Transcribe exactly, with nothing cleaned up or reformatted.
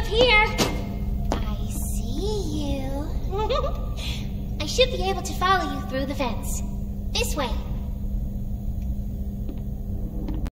up here. I see you. I should be able to follow you through the fence. This way.